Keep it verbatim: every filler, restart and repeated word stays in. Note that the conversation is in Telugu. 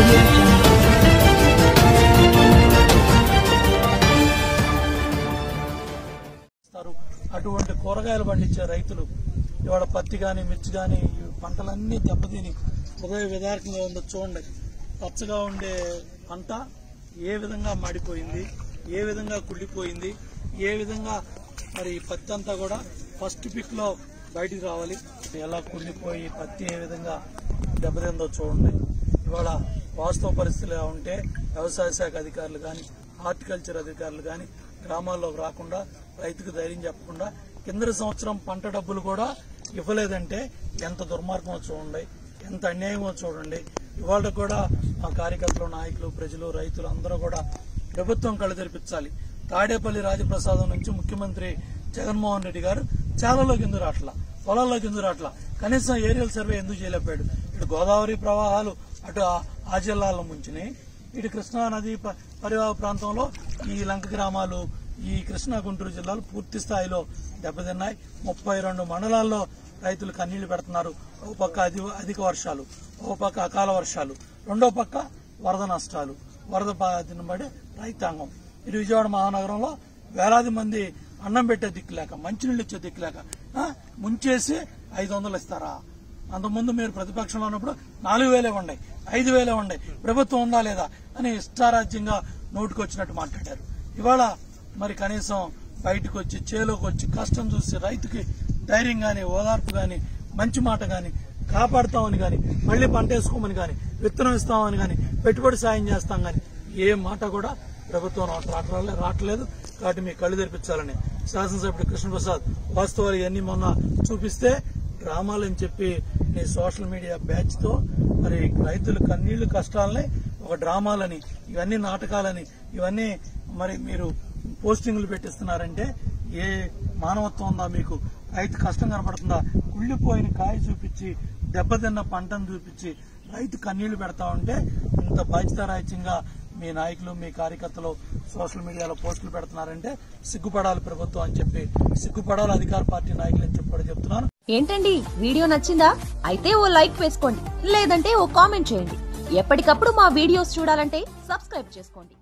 అటువంటి కూరగాయలు పండించే రైతులు ఇవాళ పత్తి కానీ మిర్చి కానీ పంటలన్నీ దెబ్బతిని ఉదయ విధారకంగా ఉందో చూడండి. పచ్చగా ఉండే పంట ఏ విధంగా మాడిపోయింది, ఏ విధంగా కుళ్ళిపోయింది, ఏ విధంగా మరి పత్తి అంతా కూడా ఫస్ట్ పిక్ లో బయటికి రావాలి. ఎలా కుళ్ళిపోయి పత్తి ఏ విధంగా దెబ్బతిందో చూడండి. ఇవాళ వాస్తవ పరిస్థితులు ఎలా ఉంటే వ్యవసాయ శాఖ అధికారులు కానీ హార్టికల్చర్ అధికారులు కానీ గ్రామాల్లోకి రాకుండా రైతుకు ధైర్యం చెప్పకుండా కిందటి సంవత్సరం పంట డబ్బులు కూడా ఇవ్వలేదంటే ఎంత దుర్మార్గమో చూడండి, ఎంత అన్యాయమో చూడండి. ఇవాళ కూడా మా కార్యకర్తలు, నాయకులు, ప్రజలు, రైతులు అందరూ కూడా ప్రభుత్వం కళ్ళు తెరిపించాలి. తాడేపల్లి రాజప్రసాదం నుంచి ముఖ్యమంత్రి జగన్మోహన్ రెడ్డి గారు చాలలోకి ఎందుకు రాట్లా, పొలాల్లోకి ఎందుకు రాట్లా, కనీసం ఏరియల్ సర్వే ఎందుకు చేయలేపాడు? ఇటు గోదావరి ప్రవాహాలు అటు ఆ జిల్లాలో ముంచినాయి, ఇటు కృష్ణా నది పరివాహ ప్రాంతంలో ఈ లంక గ్రామాలు, ఈ కృష్ణా గుంటూరు జిల్లాలు పూర్తి స్థాయిలో దెబ్బతిన్నాయి. ముప్పై రెండు మండలాల్లో రైతులు కన్నీళ్లు పెడుతున్నారు. ఓ పక్క అధిక వర్షాలు, ఓ పక్క అకాల వర్షాలు, రెండో పక్క వరద నష్టాలు, వరద బాధిన పడే రైతాంగం. ఇటు విజయవాడ మహానగరంలో వేలాది మంది అన్నం పెట్టే దిక్కులేక, మంచినీళ్ళు ఇచ్చే దిక్కులేక ముంచేసి ఐదు వందలు ఇస్తారా? అంతకుముందు మీరు ప్రతిపక్షంలో ఉన్నప్పుడు నాలుగు వేలే ఉన్నాయి, ఐదు వేలే ఉన్నాయి, ప్రభుత్వం ఉందా లేదా అని ఇష్టారాజ్యంగా నోటుకొచ్చినట్టు మాట్లాడారు. ఇవాళ మరి కనీసం బయటకు వచ్చి చేలోకి వచ్చి కష్టం చూసి రైతుకి ధైర్యం గాని, ఓదార్పు గాని, మంచి మాట గాని, కాపాడుతామని గాని, మళ్లీ పంట వేసుకోమని గాని, విత్తనం ఇస్తామని గాని, పెట్టుబడి సాయం చేస్తాం గాని ఏ మాట కూడా ప్రభుత్వం రావట్లేదు. కాబట్టి మీ కళ్ళు తెరిపించాలని శాసనసభ్యుడు కృష్ణప్రసాద్ వాస్తవాలు ఇవన్నీ మొన్న చూపిస్తే డ్రామాలని చెప్పి నీ సోషల్ మీడియా బ్యాచ్ తో మరి రైతుల కన్నీళ్లు కష్టాలని ఒక డ్రామాలని, ఇవన్నీ నాటకాలని, ఇవన్నీ మరి మీరు పోస్టింగ్లు పెట్టిస్తున్నారంటే ఏ మానవత్వం ఉందా మీకు? రైతు కష్టం కనపడుతుందా? కుళ్లిపోయిన కాయ చూపించి, దెబ్బతిన్న పంటను చూపించి రైతు కన్నీళ్లు పెడతా ఉంటే ఇంత బాధ్యతారాహిత్యంగా మీ నాయకులు, మీ కార్యకర్తలు సోషల్ మీడియాలో పోస్టులు పెడుతున్నారంటే సిగ్గుపడాలి ప్రభుత్వం అని చెప్పి, సిగ్గుపడాలి అధికార పార్టీ నాయకులు అని చెప్పి చెప్తున్నాను. ఏంటండి, వీడియో నచ్చిందా? అయితే ఓ లైక్ వేసుకోండి, లేదంటే ఓ కామెంట్ చేయండి. ఎప్పటికప్పుడు మా వీడియోస్ చూడాలంటే సబ్స్క్రైబ్ చేసుకోండి.